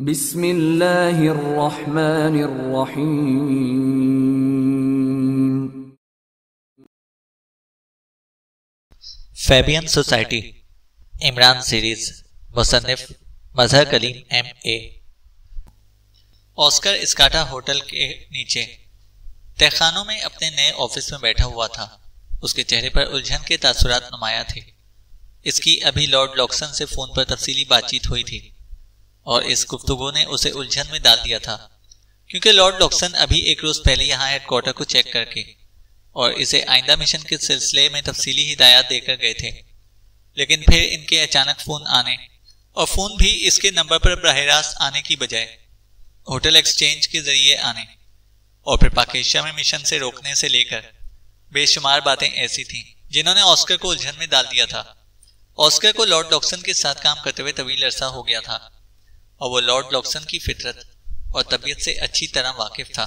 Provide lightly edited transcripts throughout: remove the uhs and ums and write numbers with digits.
बिस्मिल्लाहिर्रहमानिर्रहीम। Fabian society Imran series मुसन्निफ Mazhar Kaleem MA। Oscar इस्काटा होटल के नीचे तहखानों में अपने नए ऑफिस में बैठा हुआ था। उसके चेहरे पर उलझन के तासुरात नुमाया थे। इसकी अभी लॉर्ड लॉक्सन से फोन पर तफसीली बातचीत हुई थी और इस गुफ्तगू ने उसे उलझन में डाल दिया था, क्योंकि लॉर्ड लॉक्सन अभी एक रोज पहले यहाँ हेडक्वार्टर को चेक करके और इसे आइंदा मिशन के सिलसिले में तफसीली हिदायत देकर गए थे। लेकिन फिर इनके अचानक फोन आने और फोन भी इसके नंबर पर बराह रास्त आने की बजाय होटल एक्सचेंज के जरिए आने और फिर पाकिस्तान में मिशन से रोकने से लेकर बेशुमार बातें ऐसी थीं जिन्होंने ऑस्कर को उलझन में डाल दिया था। ऑस्कर को लॉर्ड लॉक्सन के साथ काम करते हुए तवील अरसा हो गया था और वो लॉर्ड लॉक्सन की फितरत और तबीयत से अच्छी तरह वाकिफ था।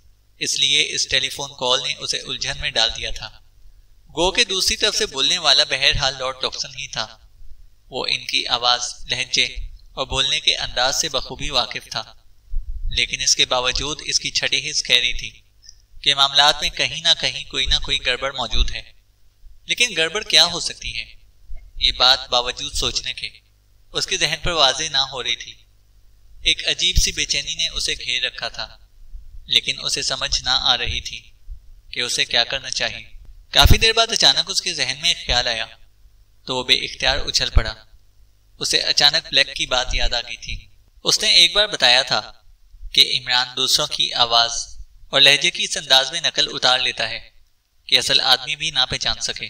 इसलिए इस टेलीफोन कॉल ने उसे उलझन में डाल दिया था। गो के दूसरी तरफ से बोलने वाला बहरहाल लॉर्ड लॉक्सन ही था। वो इनकी आवाज, लहजे और बोलने के अंदाज से बखूबी वाकिफ था, लेकिन इसके बावजूद इसकी छठी हिस्स कह रही थी कि मामलात में कहीं ना कोई गड़बड़ मौजूद है। लेकिन गड़बड़ क्या हो सकती है, ये बात बावजूद सोचने के उसके जहन पर वाज़ेह ना हो रही थी। एक अजीब सी बेचैनी ने उसे घेर रखा था, लेकिन उसे समझ ना आ रही थी कि उसे क्या करना चाहिए। काफी देर बाद अचानक उसके जहन में एक ख्याल आया तो वो बेइख्तियार उछल पड़ा। उसे अचानक ब्लैक की बात याद आ गई थी। उसने एक बार बताया था कि इमरान दूसरों की आवाज और लहजे की इस अंदाज में नकल उतार लेता है कि असल आदमी भी ना पहचान सके।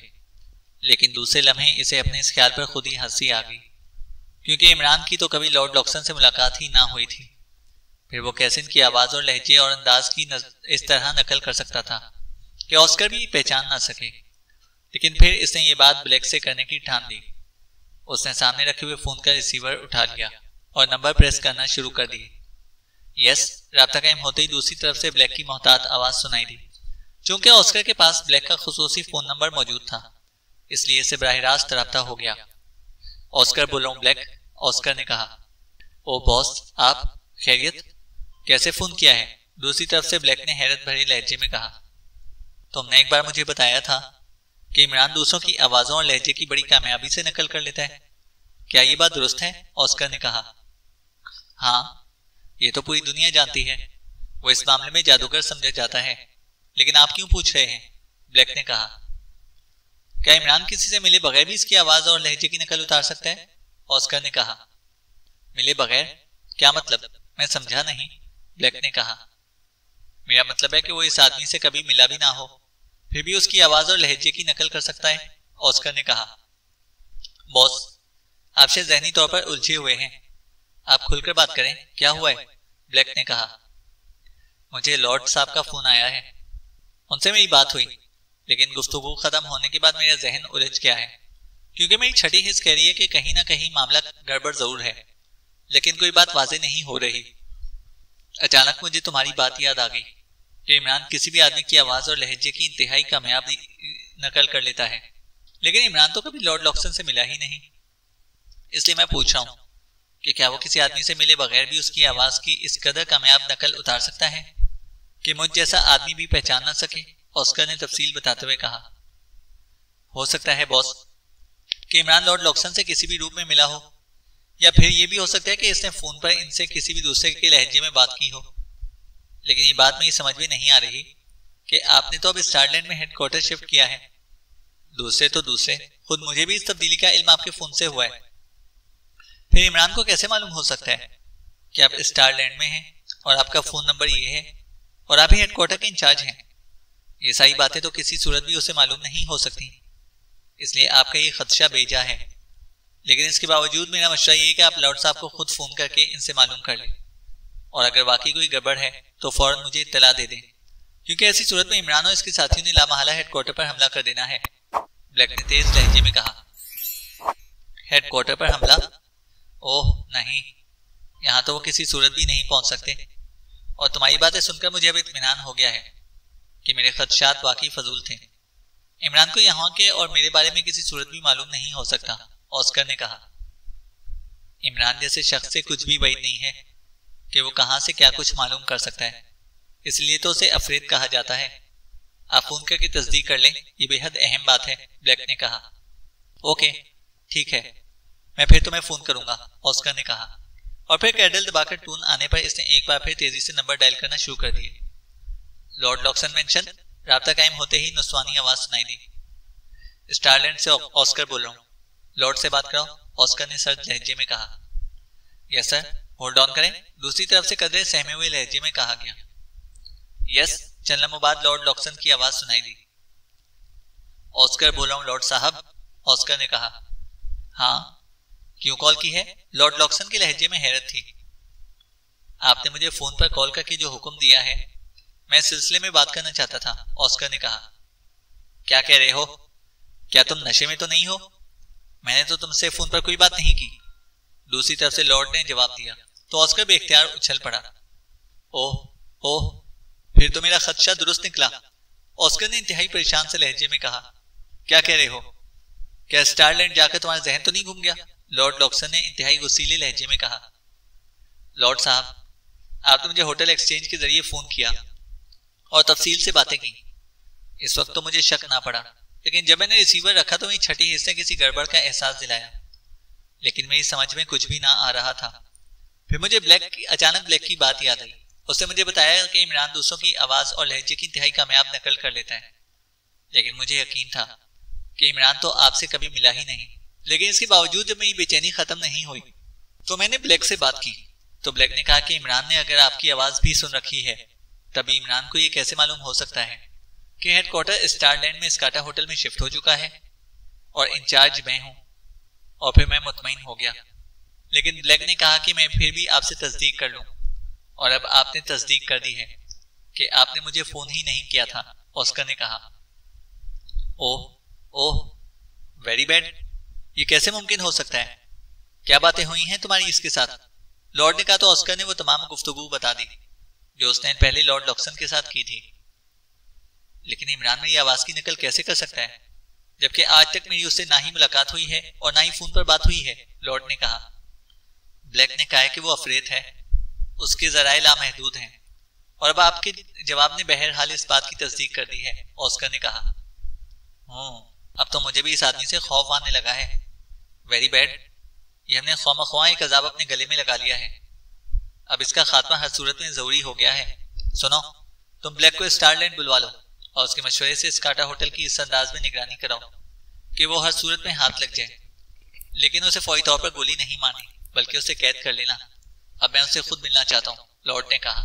लेकिन दूसरे लम्हे इसे अपने इस ख्याल पर खुद ही हंसी आ गई, क्योंकि इमरान की तो कभी लॉर्ड लॉक्सन से मुलाकात ही ना हुई थी। फिर वो कैसे इनकी आवाज और लहजे और अंदाज की इस तरह नकल कर सकता था कि ऑस्कर भी पहचान ना सके। लेकिन फिर इसने ये बात ब्लैक से करने की ठान ली। उसने सामने रखे हुए फोन का रिसीवर उठा लिया और नंबर प्रेस करना शुरू कर दिए। यस, राब्ता कायम होते ही दूसरी तरफ से ब्लैक की मोहतात आवाज सुनाई दी। चूंकि ऑस्कर के पास ब्लैक का खुसूसी फोन नंबर मौजूद था, इसलिए इसे बराह रास्त राब्ता हो गया। ऑस्कर बोल रहा हूं ब्लैक, ऑस्कर ने कहा। ओ बॉस, आप खैरियत? कैसे फोन किया है? दूसरी तरफ से ब्लैक ने हैरत भरे लहजे में कहा। तुमने एक बार मुझे बताया था कि इमरान दूसरों की आवाजों और लहजे की बड़ी कामयाबी से नकल कर लेता है। क्या ये बात दुरुस्त है? ऑस्कर ने कहा। हाँ, ये तो पूरी दुनिया जानती है। वो इस मामले में जादूगर समझा जाता है। लेकिन आप क्यों पूछ रहे हैं? ब्लैक ने कहा। क्या इमरान किसी से मिले बगैर भी इसकी आवाज और लहजे की नकल उतार सकता है? ऑस्कर ने कहा। मिले बगैर? क्या मतलब? मैं समझा नहीं, ब्लैक ने कहा। मेरा मतलब है कि वो इस आदमी से कभी मिला भी ना हो, फिर भी उसकी आवाज और लहजे की नकल कर सकता है, ऑस्कर ने कहा। बॉस, आप शायद ज़हनी तौर पर उलझे हुए हैं। आप खुलकर बात करें, क्या हुआ है? ब्लैक ने कहा। मुझे लॉर्ड साहब का फोन आया है। उनसे मेरी बात हुई, लेकिन गुफ्तगू खत्म होने के बाद मेरा जहन उलझ गया है, क्योंकि मेरी छठी हिस्स कह रही है कि कहीं ना कहीं मामला गड़बड़ जरूर है, लेकिन कोई बात वाज़ेह नहीं हो रही। अचानक मुझे तुम्हारी बात याद आ गई कि इमरान किसी भी आदमी की आवाज और लहजे की इंतहाई कामयाबी नकल कर लेता है, लेकिन इमरान तो कभी लॉर्ड लॉक्सन से मिला ही नहीं। इसलिए मैं पूछ रहा हूँ कि क्या वो किसी आदमी से मिले बगैर भी उसकी आवाज की इस कदर कामयाब नकल उतार सकता है कि मुझ जैसा आदमी भी पहचान ना सके? ऑस्कर ने तफसील बताते हुए कहा। हो सकता है बॉस कि इमरान लॉर्ड लॉक्सन से किसी भी रूप में मिला हो, या फिर यह भी हो सकता है कि इसने फोन पर इनसे किसी भी दूसरे के लहजे में बात की हो। लेकिन ये बात मेरी समझ में नहीं आ रही कि आपने तो अब स्टारलैंड में हेडक्वार्टर शिफ्ट किया है। दूसरे तो दूसरे, खुद मुझे भी इस तब्दीली का इल्म आपके फोन से हुआ है। फिर इमरान को कैसे मालूम हो सकता है कि आप स्टारलैंड में हैं और आपका फोन नंबर ये है और आप ही हेडक्वार्टर के इंचार्ज हैं? ये सारी बातें तो किसी सूरत भी उसे मालूम नहीं हो सकती, इसलिए आपका ये खदशा बेजा है। लेकिन इसके बावजूद मेरा मशवरा ये है कि आप लॉर्ड साहब को खुद फोन करके इनसे मालूम कर लें, और अगर वाकई कोई गड़बड़ है तो फौरन मुझे इत्तला दे दें, क्योंकि ऐसी सूरत में इमरान और इसके साथियों ने लामहला हेडक्वार्टर पर हमला कर देना है, ब्लैक ने तेज लहजे में कहा। हेडक्वार्टर पर हमला? ओह नहीं, यहाँ तो वो किसी सूरत भी नहीं पहुंच सकते। और तुम्हारी बातें सुनकर मुझे अब इत्मीनान हो गया है कि मेरे खदशात वाकई फजूल थे। इमरान को यहाँ के और मेरे बारे में किसी सूरत भी मालूम नहीं हो सकता, ऑस्कर ने कहा। इमरान जैसे शख्स से कुछ भी वैध नहीं है, कि वो कहां से क्या कुछ मालूम कर सकता है, इसलिए तो उसे अफरीद कहा जाता है। आप फोन करके तस्दीक कर लें, ये बेहद अहम बात है, ब्लैक ने कहा। ओके ठीक है, मैं फिर तुम्हें फोन करूंगा, ऑस्कर ने कहा। और फिर कैडल दबाकर टून आने पर इसने एक बार फिर तेजी से नंबर डायल करना शुरू कर दिए। Lord Loxon mansion. राब्ता कायम होते ही नुस्वानी आवाज सुनाई दी। स्टारलैंड से ऑस्कर बोल रहा हूँ, लॉर्ड से बात कराओ, ऑस्कर ने सर्द लहजे में कहा। यस सर, होल्ड ऑन करें, दूसरी तरफ से कदरे सहमे हुए लहजे में कहा गया। यस, चंद लम्हों बाद लॉर्ड लॉक्सन की आवाज सुनाई दी। ऑस्कर बोल रहा हूँ लॉर्ड साहब, ऑस्कर ने कहा। हाँ, क्यों कॉल की है? लॉर्ड लॉक्सन के लहजे में हैरत थी। आपने मुझे फोन पर कॉल करके जो हुक्म दिया है, मैं इस सिलसिले में बात करना चाहता था, ऑस्कर ने कहा। क्या कह रहे हो? क्या तुम नशे में तो नहीं हो? मैंने तो तुमसे फोन पर कोई बात नहीं की, दूसरी तरफ से लॉर्ड ने जवाब दिया। तो ऑस्कर बेख्तियार उछल पड़ा। ओह ओह, फिर तो मेरा खदशा दुरुस्त निकला, ऑस्कर ने इंतहाई परेशान से लहजे में कहा। क्या कह रहे हो? क्या स्टारलैंड जाकर तुम्हारा जहन तो नहीं घूम गया? लॉर्ड लॉक्सन ने इंतहाई गुस्सीले लहजे में कहा। लॉर्ड साहब, आपने मुझे होटल एक्सचेंज के जरिए फोन किया और तफसील से बातें की। इस वक्त तो मुझे शक ना पड़ा, लेकिन जब मैंने रिसीवर रखा तो वही छठी हिस्से किसी गड़बड़ का एहसास दिलाया, लेकिन मेरी समझ में कुछ भी ना आ रहा था। फिर मुझे अचानक ब्लैक की बात याद आई। उसने मुझे बताया कि इमरान दूसरों की आवाज और लहजे की इंतहाई कामयाब नकल कर लेता है, लेकिन मुझे यकीन था कि इमरान तो आपसे कभी मिला ही नहीं। लेकिन इसके बावजूद जब मेरी बेचैनी खत्म नहीं हुई तो मैंने ब्लैक से बात की, तो ब्लैक ने कहा कि इमरान ने अगर आपकी आवाज भी सुन रखी है, तभी इमरान को ये कैसे मालूम हो सकता है कि हेडक्वार्टर स्टारलैंड में स्काटा होटल में शिफ्ट हो चुका है और इंचार्ज मैं हूं। और फिर मैं मुतमईन हो गया, लेकिन ब्लैक ने कहा कि मैं फिर भी आपसे तस्दीक कर लूं, और अब आपने तस्दीक कर दी है कि आपने मुझे फोन ही नहीं किया था, ऑस्कर ने कहा। ओह ओह, वेरी बैड, ये कैसे मुमकिन हो सकता है? क्या बातें हुई हैं तुम्हारी इसके साथ? लॉर्ड ने कहा तो ऑस्कर ने वो तमाम गुफ्तगू बता दी जो उसने पहले लॉर्ड लॉक्सन के साथ की थी। लेकिन इमरान मेरी आवाज की नकल कैसे कर सकता है, जबकि आज तक मेरी उससे ना ही मुलाकात हुई है और ना ही फोन पर बात हुई है, लॉर्ड ने कहा। ब्लैक ने कहा कि वो अफरेत है, उसके जराए लामहदूद हैं, और अब आपके जवाब ने बहरहाल इस बात की तस्दीक कर दी है, ऑस्कर ने कहा। अब तो मुझे भी इस आदमी से खौफ आने लगा है। वेरी बैड, ये हमने खौमख्वाह एक अजाब अपने गले में लगा लिया है। अब इसका खात्मा हर सूरत में जरूरी हो गया है। सुनो, तुम ब्लैक को स्टारलैंड बुलवा लो और उसके मशवरे से स्काटा होटल की इस अंदाज में निगरानी कराओ कि वो हर सूरत में हाथ लग जाए, लेकिन उसे फौरी तौर पर गोली नहीं मारनी, बल्कि उसे कैद कर लेना। अब मैं उससे खुद मिलना चाहता हूँ, लॉर्ड ने कहा।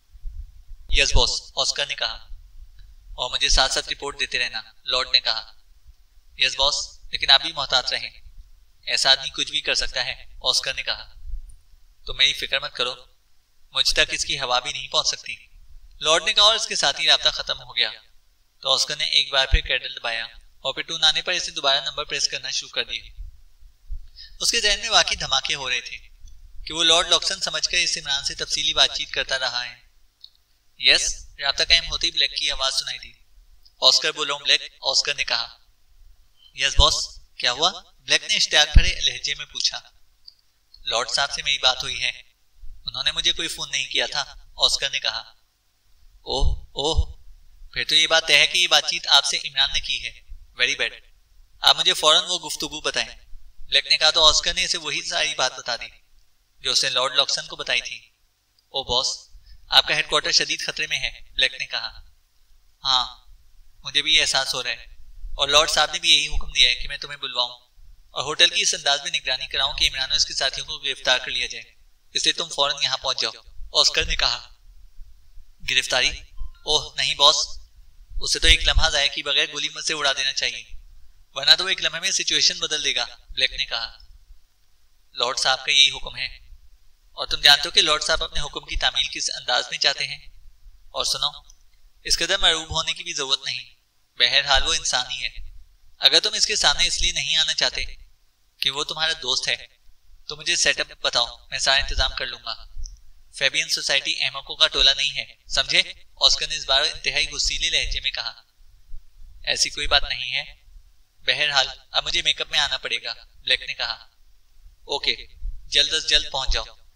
यस बॉस, ऑस्कर ने कहा। और मुझे साथ साथ रिपोर्ट देते रहना, लॉर्ड ने कहा। यस बॉस, लेकिन आप भी मोहतात रहें, ऐसा आदमी कुछ भी कर सकता है, ऑस्कर ने कहा। तो मेरी फिक्र मत करो, मुझ तक इसकी हवा भी नहीं पहुंच सकती, लॉर्ड ने कहा, और इसके साथ ही राब्ता खत्म हो गया। तो ऑस्कर ने एक बार फिर कैडल दबाया और फिर टून आने पर इसे दोबारा नंबर प्रेस करना शुरू कर दिया। उसके जहन में वाकई धमाके हो रहे थे कि वो लॉर्ड लॉक्सन समझकर इस इमरान से तफसीली बातचीत करता रहा है। यस, राब्ता कायम होते ही ब्लैक की आवाज सुनाई दी। ऑस्कर बोल रहा हूं ब्लैक, ऑस्कर ने कहा। यस बॉस, क्या हुआ? ब्लैक ने इश्तियाक भरे लहजे में पूछा। लॉर्ड साहब से मेरी बात हुई है, उन्होंने मुझे कोई फोन नहीं किया था, ऑस्कर ने कहा। ओह ओह, फिर तो ये बात तय है कि ये बातचीत आपसे इमरान ने की है। वेरी बैड, आप मुझे फौरन वो गुफ्तगू बताएं, ब्लैक ने कहा। तो ऑस्कर ने इसे वही सारी बात बता दी जो उसने लॉर्ड लॉक्सन को बताई थी। ओ बॉस, आपका हेडक्वार्टर शदीद खतरे में है, ब्लैक ने कहा। हाँ, मुझे भी एहसास हो रहा है, और लॉर्ड साहब ने भी यही हुक्म दिया है कि मैं तुम्हें बुलवाऊं और होटल की इस अंदाज में निगरानी कराऊं कि इमरान और उसके साथियों को गिरफ्तार कर लिया जाए, इसलिए तुम फौरन यहाँ पहुंच जाओ, ऑस्कर ने कहा। गिरफ्तारी? ओह नहीं बॉस, उसे तो एक लम्हा जाया कि बगैर गोली से उड़ा देना चाहिए, वरना तो वो एक लम्हे में सिचुएशन बदल देगा, ब्लैक ने कहा। लॉर्ड साहब का यही हुक्म है, और तुम जानते हो कि लॉर्ड साहब अपने हुक्म की तामील किस अंदाज में चाहते हैं। और सुनो, इस कदर मरूब होने की भी जरूरत नहीं, बहरहाल वो इंसान ही है। अगर तुम इसके सामने इसलिए नहीं आना चाहते कि वो तुम्हारा दोस्त है, तो मुझे सेटअप बताओ, मैं सारा इंतजाम कर लूंगा। फेबियन सोसाइटी अहमकों का टोला नहीं है, समझे, ऑस्कर ने इस बार इंतहाई गुस्सीले लहजे में कहा। ऐसी कोई बात नहीं है, बहरहाल अब मुझे मेकअप में आना पड़ेगा, ब्लैक ने कहा। ओके, जल्द अज जल्द पहुंच जाओ।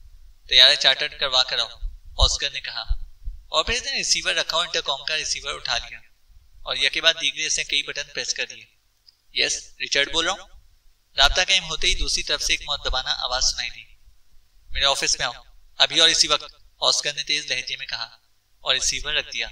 तैयारी चार्टर्ड करवा कर आओ, ऑस्कर ने कहा। और फिर इसने रिसीवर रखा और इंटरकॉम का रिसीवर उठा लिया और यह के बाद दीगरे इसने कई बटन प्रेस कर दिए। यस, रिचर्ड बोल रहा हूँ। राब्ता कायम होते ही दूसरी तरफ से एक मुअद्दबाना आवाज सुनाई दी। मेरे ऑफिस में आओ, अभी और इसी वक्त, ऑस्कर ने तेज लहजे में कहा और रिसीवर रख दिया।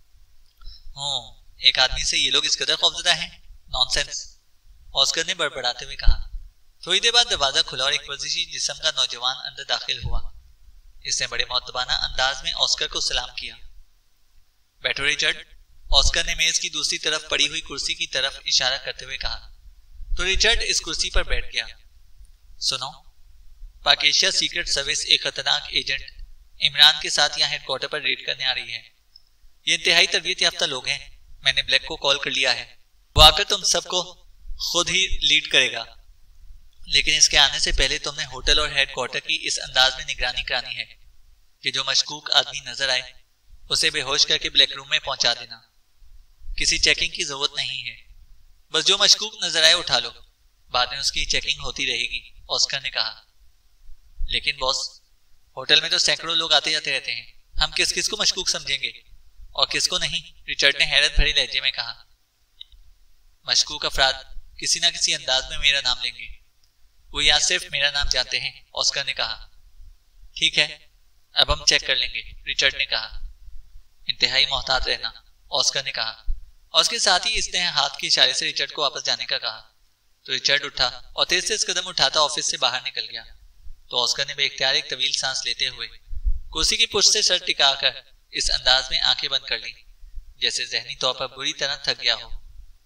एक आदमी से ये लोग इस कदर खौफजदा हैं? नॉनसेंस, ऑस्कर ने बड़बड़ाते हुए कहा। थोड़ी देर बाद दरवाजा खुला और एक वर्जिशी जिस्म का नौजवान अंदर दाखिल हुआ। इसने बड़े मुअद्दबाना अंदाज में ऑस्कर को सलाम किया। बैठो रिचर्ड, ऑस्कर ने मेज की दूसरी तरफ पड़ी हुई कुर्सी की तरफ इशारा करते हुए कहा। तो रिचर्ड इस कुर्सी पर बैठ गया। सुनो, पाक एशिया सीक्रेट सर्विस एक खतरनाक एजेंट इमरान के साथ यहाँ हेडक्वार्टर पर रेड करने आ रही है। ये इंतहाई तरबियत याफ्ता लोग हैं। मैंने ब्लैक को कॉल कर लिया है, वो आकर तुम सबको खुद ही लीड करेगा, लेकिन इसके आने से पहले तुमने होटल और हेडक्वार्टर की इस अंदाज में निगरानी करानी है कि जो मशकूक आदमी नजर आए उसे बेहोश करके ब्लैक रूम में पहुंचा देना। किसी चेकिंग की जरूरत नहीं है, बस जो मशकूक नजर आए उठा लो, बाद में उसकी चेकिंग होती रहेगी, ऑस्कर ने कहा। लेकिन बॉस, होटल में तो सैकड़ों लोग आते जाते रहते हैं, हम किस किस को मशकूक समझेंगे और किसको नहीं, रिचर्ड ने हैरत भरे लहजे में कहा। मशकूक अफराद किसी ना किसी अंदाज में मेरा नाम लेंगे, वो यहाँ सिर्फ मेरा नाम जानते हैं, ऑस्कर ने कहा। ठीक है, अब हम चेक कर लेंगे, रिचर्ड ने कहा। इंतहाई मोहतात रहना, ऑस्कर ने कहा, और उसके साथ ही इसने हाथ के इशारे से रिचर्ड को वापस जाने का कहा। तो रिचर्ड उठा और तेज से कदम उठाता ऑफिस से बाहर निकल गया। तो ऑस्कर ने बेख्तियार एक तवील सांस लेते हुए कुर्सी की पुष्ट से सर टिकाकर इस अंदाज में आंखें बंद कर ली जैसे जहनी तौर पर बुरी तरह थक गया हो।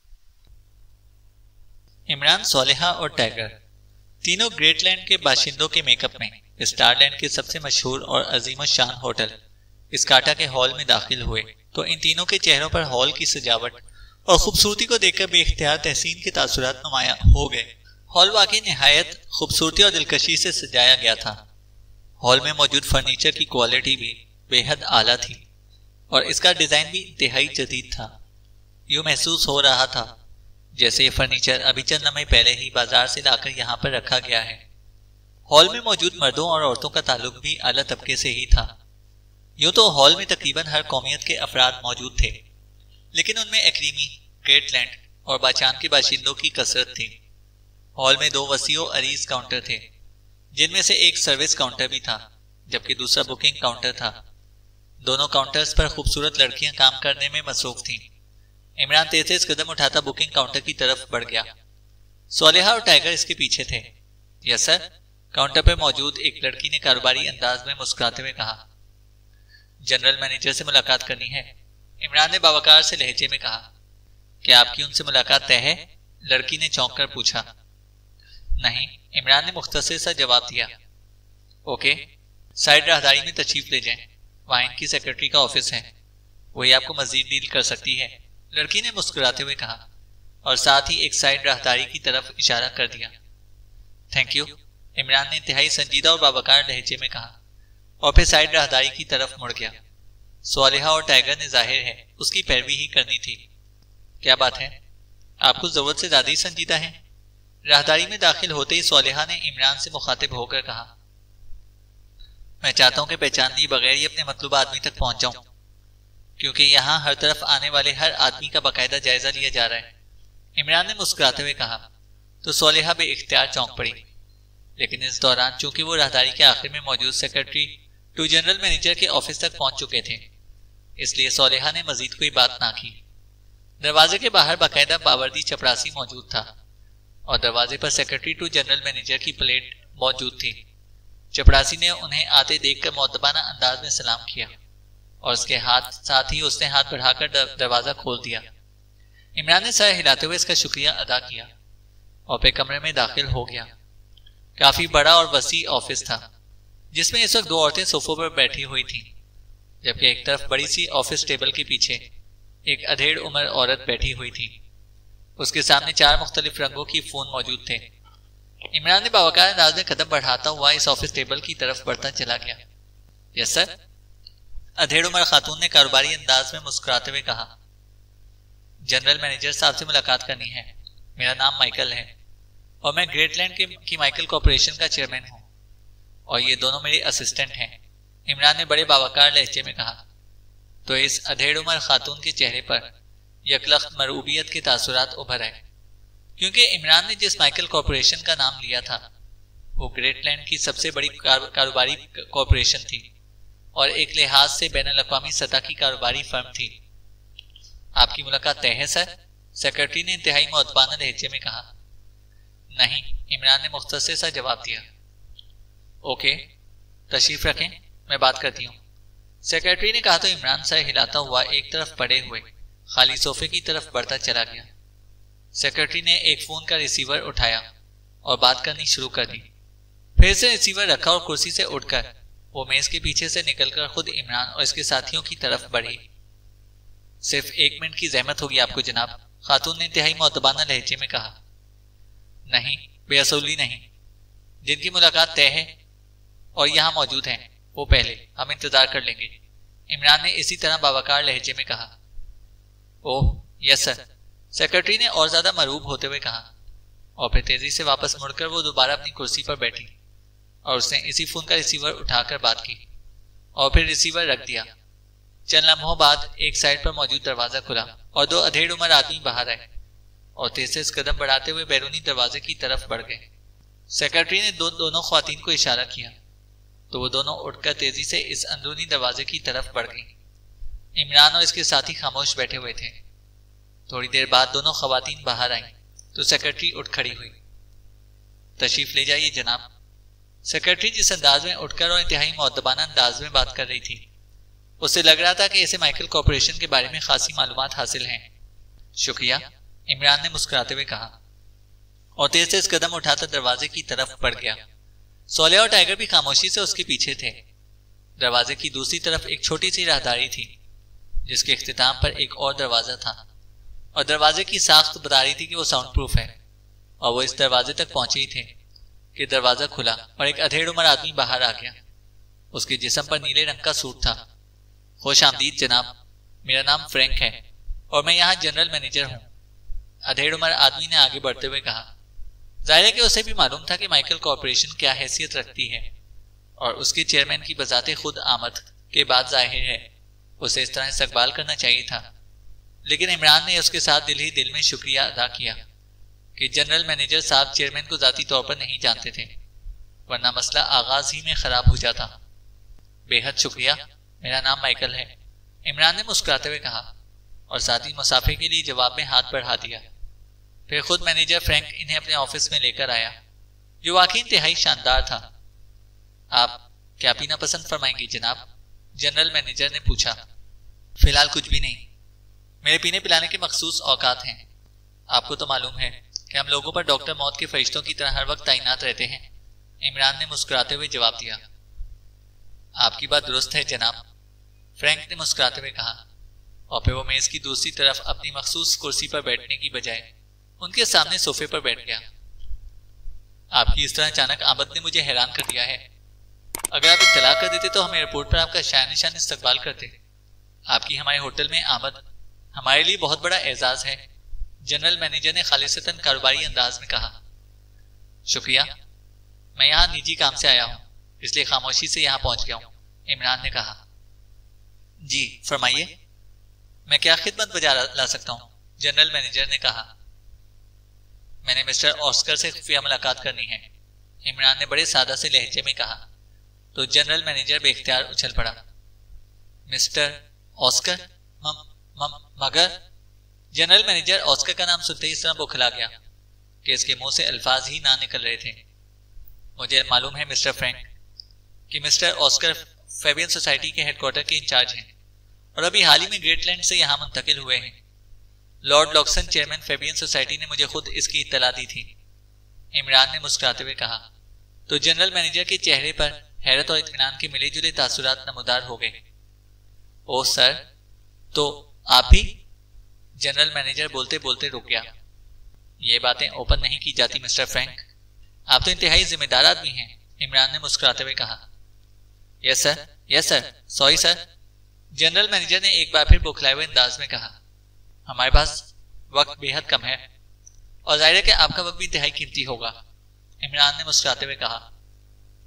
इमरान, सोलेहा और टाइगर तीनों ग्रेटलैंड के बाशिंदों के मेकअप में स्टारलैंड के सबसे मशहूर और अजीम शान होटल स्काटा के हॉल में दाखिल हुए तो इन तीनों के चेहरों पर हॉल की सजावट और खूबसूरती को देखकर बेख्तियार तहसीन के तासुरात नुमाया हो गए। हॉल वाकई निहायत खूबसूरती और दिलकशी से सजाया गया था। हॉल में मौजूद फर्नीचर की क्वालिटी भी बेहद आला थी और इसका डिजाइन भी इंतहाई जदीद था। यूं महसूस हो रहा था जैसे ये फर्नीचर अभी चंद लम्हे पहले ही बाजार से लाकर यहाँ पर रखा गया है। हॉल में मौजूद मर्दों और औरतों का ताल्लुक भी आला तबके से ही था। यूं तो हॉल में तकरीबन हर कौमियत के अफराद मौजूद थे, लेकिन उनमें एक्रीमी, ग्रेटलैंड और बाचान के बाशिंदों की कसरत थी। हॉल में 2 वसीओ अरीज काउंटर थे, जिनमें से एक सर्विस काउंटर भी था जबकि दूसरा बुकिंग काउंटर था। दोनों काउंटर्स पर खूबसूरत लड़कियां काम करने में मसरूफ थीं। इमरान तेज कदम उठाता बुकिंग काउंटर की तरफ बढ़ गया। सोलेहा और टाइगर इसके पीछे थे। यस सर, काउंटर पर मौजूद एक लड़की ने कारोबारी अंदाज में मुस्कुराते हुए कहा। जनरल मैनेजर से मुलाकात करनी है, इमरान ने बावकार से लहजे में कहा। क्या आपकी उनसे मुलाकात तय है? लड़की ने चौंक कर पूछा। नहीं, इमरान ने मुख्तसर सा जवाब दिया। ओके, साइड राहदारी में तशरीफ ले जाएं, वहां इनकी सेक्रेटरी का ऑफिस है, वही आपको मजीद डील कर सकती है, लड़की ने मुस्कुराते हुए कहा और साथ ही एक साइड राहदारी की तरफ इशारा कर दिया। थैंक यू, इमरान ने इंतहाई संजीदा और बावकार लहजे में कहा और फिर साइड राहदारी की तरफ मुड़ गया। सोलेहा और टाइगर ने जाहिर है उसकी पैरवी ही करनी थी। क्या बात है, आपको जरूरत से ज्यादा ही संजीदा है? राहदारी में दाखिल होते ही सोलेहा ने इमरान से मुखातिब होकर कहा। मैं चाहता हूं कि पहचान लिए बगैर ही अपने मतलूबा आदमी तक पहुंच जाऊं, क्योंकि यहाँ हर तरफ आने वाले हर आदमी का बाकायदा जायजा लिया जा रहा है, इमरान ने मुस्कुराते हुए कहा। तो सोलेहा बेइख्तियार चौंक पड़ी, लेकिन इस दौरान चूंकि वो राहदारी के आखिर में मौजूद सेक्रेटरी टू जनरल मैनेजर के ऑफिस तक पहुंच चुके थे, इसलिए सोलेहा ने मजीद कोई बात ना की। दरवाजे के बाहर बाकायदा बावर्दी चपरासी मौजूद था और दरवाजे पर सेक्रेटरी टू जनरल मैनेजर की प्लेट मौजूद थी। चपरासी ने उन्हें आते देखकर मुअद्दबाना अंदाज में सलाम किया और उसके साथ ही उसने हाथ बढ़ाकर दरवाजा खोल दिया। इमरान ने सर हिलाते हुए इसका शुक्रिया अदा किया और फिर कमरे में दाखिल हो गया। काफी बड़ा और वसी ऑफिस था, जिसमें इस वक्त 2 औरतें सोफों पर बैठी हुई थीं, जबकि एक तरफ बड़ी सी ऑफिस टेबल के पीछे एक अधेड़ उम्र औरत बैठी हुई थी। उसके सामने 4 मुख्तलिफ रंगों की फोन मौजूद थे। इमरान ने बावकार अंदाज में कदम बढ़ाता हुआ इस ऑफिस टेबल की तरफ बढ़ता चला गया। यस सर, अधेड़ उम्र खातून ने कारोबारी अंदाज में मुस्कुराते हुए कहा। जनरल मैनेजर साहब से मुलाकात करनी है। मेरा नाम माइकल है और मैं ग्रेटलैंड की माइकल कॉर्पोरेशन का चेयरमैन हूँ। और ये दोनों मेरे असिस्टेंट हैं, इमरान ने बड़े बावकार लहजे में कहा। तो इस अधेड़ उम्र खातून के चेहरे पर यकलख्त मरूबियत के तासुरात उभर आए, क्योंकि इमरान ने जिस माइकल कॉरपोरेशन का नाम लिया था वो ग्रेटलैंड की सबसे बड़ी कारोबारी कॉरपोरेशन थी और एक लिहाज से बैनुल-अक़वामी सतह की कारोबारी फर्म थी। आपकी मुलाकात तय है सर? सेक्रेटरी ने इंतहाई मुअद्दबाना लहजे में कहा। नहीं, इमरान ने मुख्तसर सा जवाब दिया। ओके, तशरीफ रखें, मैं बात करती हूँ, सेक्रेटरी ने कहा तो इमरान सर हिलाता हुआ एक तरफ पड़े हुए खाली सोफे की तरफ बढ़ता चला गया। सेक्रेटरी ने एक फोन का रिसीवर उठाया और बात करनी शुरू कर दी। फिर से रिसीवर रखा और कुर्सी से उठकर वो मेज के पीछे से निकलकर खुद इमरान और इसके साथियों की तरफ बढ़ी। सिर्फ 1 मिनट की जहमत होगी आपको जनाब, खातून ने इंतहाई मुअद्दबाना लहजे में कहा। नहीं, बेअसूली नहीं, जिनकी मुलाकात तय है और यहाँ मौजूद हैं वो पहले, हम इंतजार कर लेंगे, इमरान ने इसी तरह बावकार लहजे में कहा। ओह यस सर, सेक्रेटरी ने और ज्यादा मरूब होते हुए कहा और फिर तेजी से वापस मुड़कर वो दोबारा अपनी कुर्सी पर बैठी और उसने इसी फोन का रिसीवर उठाकर बात की और फिर रिसीवर रख दिया। चंद लम्हों बाद एक साइड पर मौजूद दरवाजा खुला और 2 अधेड़ उम्र आदमी बाहर आए और तेज कदम बढ़ाते हुए बैरूनी दरवाजे की तरफ बढ़ गए। सेक्रेटरी ने दोनों ख्वातीन को इशारा किया तो वो दोनों उठकर तेजी से इस अंदरूनी दरवाजे की तरफ बढ़ गई। इमरान और इसके साथी खामोश बैठे हुए थे। थोड़ी देर बाद दोनों खवातीन बाहर आईं तो सेक्रेटरी उठ खड़ी हुई। तशरीफ ले जाइए जनाब। सेक्रेटरी जिस अंदाज में उठकर और इंतहाई मुअद्दबाना अंदाज में बात कर रही थी, उसे लग रहा था कि इसे माइकल कॉरपोरेशन के बारे में खासी मालूमात हासिल हैं। शुक्रिया, इमरान ने मुस्कुराते हुए कहा और तेज से कदम उठाकर दरवाजे की तरफ बढ़ गया। सोलिया और टाइगर भी खामोशी से उसके पीछे थे। दरवाजे की दूसरी तरफ एक छोटी सी राहदारी थी जिसके इख्तिताम पर एक और दरवाजा था और दरवाजे की साख्त बता रही थी कि वो साउंड प्रूफ है। और वो इस दरवाजे तक पहुंचे ही थे कि दरवाजा खुला और एक अधेड़ उम्र आदमी बाहर आ गया। उसके जिस्म पर नीले रंग का सूट था। खुश आमदीद जनाब, मेरा नाम फ्रैंक है और मैं यहाँ जनरल मैनेजर हूँ, अधेड़ उम्र आदमी ने आगे बढ़ते हुए कहा। जाहिर है कि उसे भी मालूम था कि माइकल कॉरपोरेशन क्या हैसियत रखती है और उसके चेयरमैन की बजाते खुद आमद के बाद जाहिर है उसे इस तरह इस्तकबाल करना चाहिए था। लेकिन इमरान ने उसके साथ दिल ही दिल में शुक्रिया अदा किया कि जनरल मैनेजर साहब चेयरमैन को जाती तौर पर नहीं जानते थे, वरना मसला आगाज ही में खराब हो जाता। बेहद शुक्रिया, मेरा नाम माइकल है, इमरान ने मुस्कुराते हुए कहा और साथ ही मुसाफिर के लिए जवाब में हाथ बढ़ा दिया। फिर खुद मैनेजर फ्रैंक इन्हें अपने ऑफिस में लेकर आया, जो वाकई इंतहाई शानदार था। आप क्या पीना पसंद फरमाएंगे जनाब? जनरल मैनेजर ने पूछा। फिलहाल कुछ भी नहीं, मेरे पीने पिलाने के मखसूस औकात हैं। आपको तो मालूम है कि हम लोगों पर डॉक्टर मौत के फरिश्तों की तरह हर वक्त तैनात रहते हैं, इमरान ने मुस्कुराते हुए जवाब दिया। आपकी बात दुरुस्त है जनाब, फ्रैंक ने मुस्कुराते हुए कहा और फिर वो मेज की दूसरी तरफ अपनी मखसूस कुर्सी पर बैठने की बजाय उनके सामने सोफे पर बैठ गया। आपकी इस तरह अचानक आमद ने मुझे हैरान कर दिया है। अगर आप इत्तला कर देते तो हम एयरपोर्ट पर आपका शान निशान इस्तकबाल करते। आपकी हमारे होटल में आमद हमारे लिए बहुत बड़ा एजाज है, जनरल मैनेजर ने खालिसतन कारोबारी अंदाज में कहा। शुक्रिया, मैं यहाँ निजी काम से आया हूँ, इसलिए खामोशी से यहाँ पहुंच गया हूँ, इमरान ने कहा। जी फरमाइए, मैं क्या खिदमत बजा ला सकता हूँ? जनरल मैनेजर ने कहा। मैंने मिस्टर ऑस्कर से खुफिया मुलाकात करनी है, इमरान ने बड़े सादा से लहजे में कहा। तो जनरल मैनेजर बेख्तियार उछल पड़ा। Mister Oscar? मगर? जनरल मैनेजर ऑस्कर का नाम सुनते ही इस तरह बौखला गया कि इसके मुंह से अल्फाज ही ना निकल रहे थे। मुझे मालूम है मिस्टर फ्रैंक कि मिस्टर ऑस्कर फेबियन सोसाइटी के हेडक्वार्टर के इंचार्ज हैं और अभी हाल ही में ग्रेटलैंड से यहाँ मुंतकिल हुए हैं। Lord Loxon chairman Fabian society ने मुझे खुद इसकी इत्तला दी थी, इमरान ने मुस्कुराते हुए कहा। तो जनरल मैनेजर के चेहरे पर हैरत और इत्मीनान के मिले जुले तासुरात नमूदार हो गए। ओह सर, तो आप भी? जनरल मैनेजर बोलते बोलते रुक गया। ये बातें ओपन नहीं की जाती मिस्टर फ्रैंक, आप तो इंतहाई जिम्मेदार आदमी हैं, इमरान ने मुस्कुराते हुए कहा। Yes sir, yes sir, sorry sir, general manager ने एक बार फिर बौखलाए हुए अंदाज में कहा। हमारे पास वक्त बेहद कम है और जाहिर है कि आपका वक्त भी इंतहाई कीमती होगा, इमरान ने मुस्कुराते हुए कहा।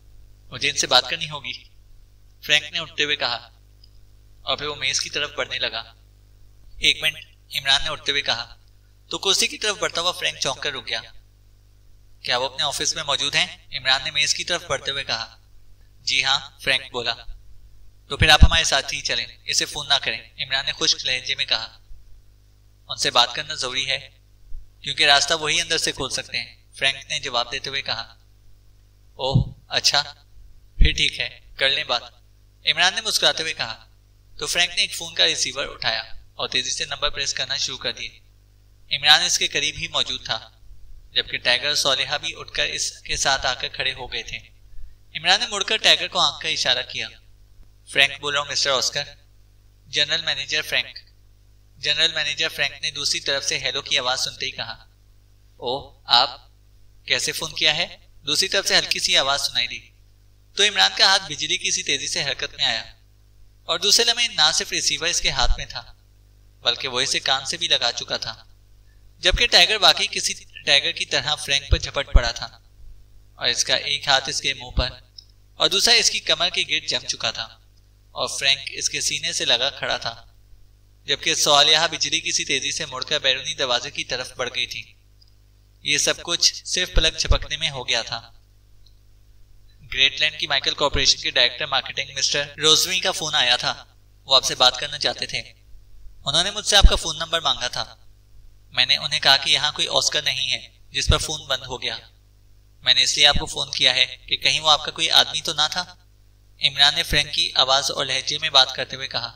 मुझे इनसे बात करनी होगी, फ्रैंक ने उठते हुए कहा और फिर वो मेज की तरफ बढ़ने लगा। एक मिनट, इमरान ने उठते हुए कहा तो कुर्सी की तरफ बढ़ता हुआ फ्रैंक चौंक कर रुक गया। क्या वो अपने ऑफिस में मौजूद हैं? इमरान ने मेज की तरफ बढ़ते हुए कहा। जी हाँ, फ्रैंक बोला। तो फिर आप हमारे साथ ही चलें, इसे फोन ना करें, इमरान ने खुश्क लहजे में कहा। उनसे बात करना जरूरी है क्योंकि रास्ता वही अंदर से खोल सकते हैं, फ्रैंक ने जवाब देते हुए कहा। ओह अच्छा, फिर ठीक है, कर लें बात, इमरान ने मुस्कुराते हुए कहा। तो फ्रैंक ने एक फोन का रिसीवर उठाया और तेजी से नंबर प्रेस करना शुरू कर दिए। इमरान इसके करीब ही मौजूद था जबकि टाइगर और सोलेहा भी उठकर इसके साथ आकर खड़े हो गए थे। इमरान ने मुड़कर टाइगर को आंख का इशारा किया। फ्रैंक बोल रहा हूं mister Oscar. General manager Frank. General manager Frank ने दूसरी तरफ से हेलो की आवाज सुनते ही कहा। ओह आप, कैसे फोन किया है? दूसरी तरफ से हल्की सी आवाज सुनाई दी तो इमरान का हाथ बिजली की सी तेजी से हरकत में आया और दूसरे लम्हे ना सिर्फ रिसीवर इसके हाथ में था बल्कि वो इसे कान से भी लगा चुका था, जबकि टाइगर वाकई किसी टाइगर की तरह फ्रैंक पर झपट पड़ा था और इसका एक हाथ इसके मुंह पर और दूसरा इसकी कमर के गिर्द जम चुका था और फ्रैंक इसके सीने से लगा खड़ा था, जबकि सोलेहा बिजली की सी तेजी से मुड़कर बैरूनी दरवाजे की तरफ बढ़ गई थी। ये सब कुछ सिर्फ पलक झपकने में हो गया था। ग्रेटलैंड की माइकल कॉर्पोरेशन के डायरेक्टर मार्केटिंग मिस्टर रोजवी का फोन आया था। वो आपसे बात करना चाहते थे। उन्होंने मुझसे आपका फोन नंबर मांगा था। मैंने उन्हें कहा कि यहाँ कोई ऑस्कर नहीं है, जिस पर फोन बंद हो गया। मैंने इसलिए आपको फोन किया है कि कहीं वो आपका कोई आदमी तो ना था। इमरान ने फ्रैंक की आवाज और लहजे में बात करते हुए कहा।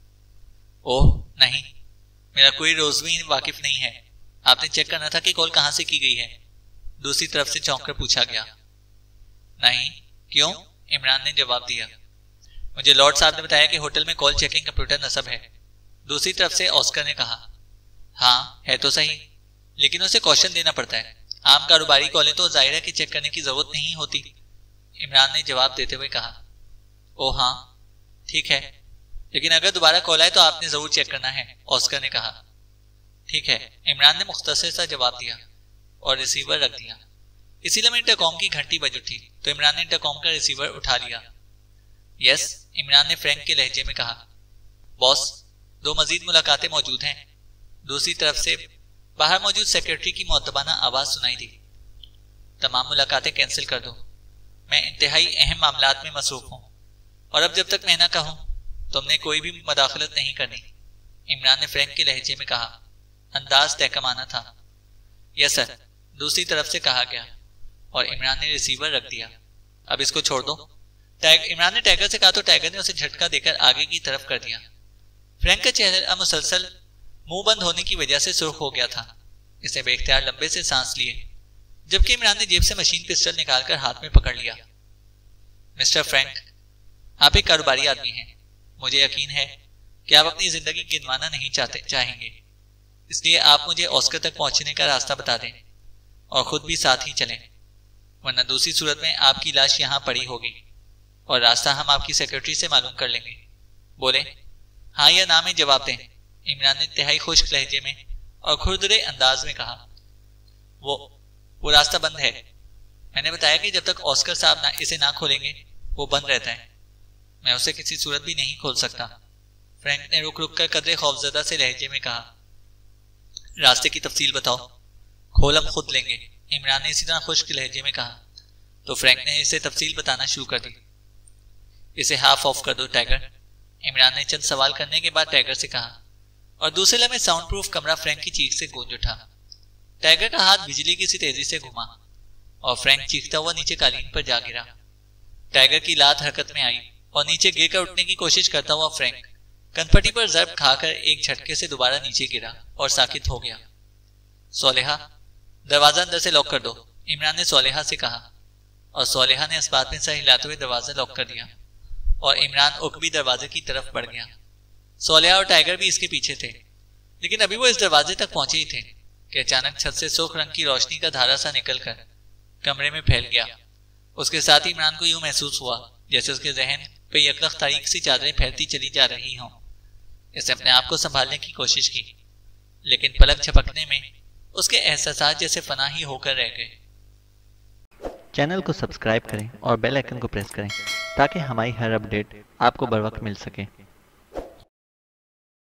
ओह नहीं, मेरा कोई रोजवी वाकिफ नहीं है। आपने चेक करना था कि कॉल कहां से की गई है, दूसरी तरफ से चौंक कर पूछा गया। नहीं, क्यों? इमरान ने जवाब दिया। मुझे लॉर्ड साहब ने बताया कि होटल में कॉल चेकिंग कंप्यूटर नस्ब है, दूसरी तरफ से ऑस्कर ने कहा। हाँ है तो सही, लेकिन उसे कॉशन देना पड़ता है। आम कारोबारी कॉलें तो जाहिर है कि चेक करने की जरूरत नहीं होती, इमरान ने जवाब देते हुए कहा। ओह हाँ ठीक है, लेकिन अगर दोबारा कॉल आए तो आपने जरूर चेक करना है, ऑस्कर ने कहा। ठीक है, इमरान ने मुख्तसर सा जवाब दिया और रिसीवर रख दिया। इसी लम्हे इंटरकॉम की घंटी बज उठी तो इमरान ने इंटरकॉम का रिसीवर उठा लिया। यस, इमरान ने फ्रैंक के लहजे में कहा। बॉस, 2 मजीद मुलाकातें मौजूद हैं, दूसरी तरफ से बाहर मौजूद सेक्रेटरी की मुअत्तबाना आवाज सुनाई दी। तमाम मुलाकातें कैंसिल कर दो, मैं इंतहाई अहम मामलात में मसरूफ हूं और अब जब तक मैं ना कहूं तुमने कोई भी मदाखलत नहीं करनी, इमरान ने फ्रैंक के लहजे में कहा। अंदाज तहकमाना था। यस सर, दूसरी तरफ से कहा गया और इमरान ने रिसीवर रख दिया। अब इसको छोड़ दो, इमरान ने टाइगर से कहा तो टाइगर ने उसे झटका देकर आगे की तरफ कर दिया। फ्रैंक का चेहरा मुसलसल मुंह बंद होने की वजह से सुर्ख हो गया था। इसने बेख्तियार लंबे से सांस लिए जबकि इमरान ने जेब से मशीन पिस्टल निकालकर हाथ में पकड़ लिया। मिस्टर फ्रैंक, आप एक कारोबारी आदमी हैं। मुझे यकीन है कि आप अपनी जिंदगी गिनवाना नहीं चाहेंगे, इसलिए आप मुझे ऑस्कर तक पहुंचने का रास्ता बता दें और खुद भी साथ ही चलें, वरना दूसरी सूरत में आपकी लाश यहाँ पड़ी होगी और रास्ता हम आपकी सेक्रेटरी से मालूम कर लेंगे। बोले हाँ या ना में जवाब दें, इमरान ने इंतहाई खुश्क लहजे में और खुरदरे अंदाज में कहा। वो रास्ता बंद है। मैंने बताया कि जब तक ऑस्कर साहब इसे ना खोलेंगे वो बंद रहता है। मैं उसे किसी सूरत भी नहीं खोल सकता, फ्रैंक ने रुक रुक कर कदरे खौफजदा से लहजे में कहा। रास्ते की तफसील बताओ। खोल हम खुद लेंगे, इमरान ने इसी तरह खुश्क लहजे में कहा तो फ्रैंक ने इसे तफसील बताना शुरू कर दी। इसे हाफ ऑफ कर दो टाइगर, इमरान ने चंद सवाल करने के बाद टाइगर से कहा और दूसरे लम्हे साउंड प्रूफ कमरा फ्रैंक की चीख से गूंज उठा। टाइगर का हाथ बिजली की सी तेजी से घुमा और फ्रैंक चीखता हुआ नीचे कालीन पर जा गिरा। टाइगर की लात हरकत में आई और नीचे गिरकर उठने की कोशिश करता हुआ फ्रैंक कनपट्टी पर जर्ब खाकर एक झटके से दोबारा नीचे गिरा और साकित हो गया। सोलेहा, दरवाजा अंदर से लॉक कर दो, इमरान ने सोलेहा से कहा और सोलेहा ने इस बात में सर हिलाते हुए दरवाजा लॉक कर दिया और इमरान उकबी दरवाजे की तरफ बढ़ गया। सोलेहा और टाइगर भी इसके पीछे थे, लेकिन अभी वो इस दरवाजे तक पहुंचे ही थे कि अचानक छत से सुर्ख रंग की रोशनी का धारा सा निकलकर कमरे में फैल गया। उसके साथ ही इमरान को यूं महसूस हुआ जैसे उसके जहन पे यकलख तारीख सी चादरें फैलती चली जा रही हों। इसने अपने आप को संभालने की कोशिश की, लेकिन पलक झपकने में उसके एहसास जैसे फना ही होकर रह गए। चैनल को सब्सक्राइब करें और बेल आइकन को प्रेस करें ताकि हमारी हर अपडेट आपको बर वक्त मिल सके।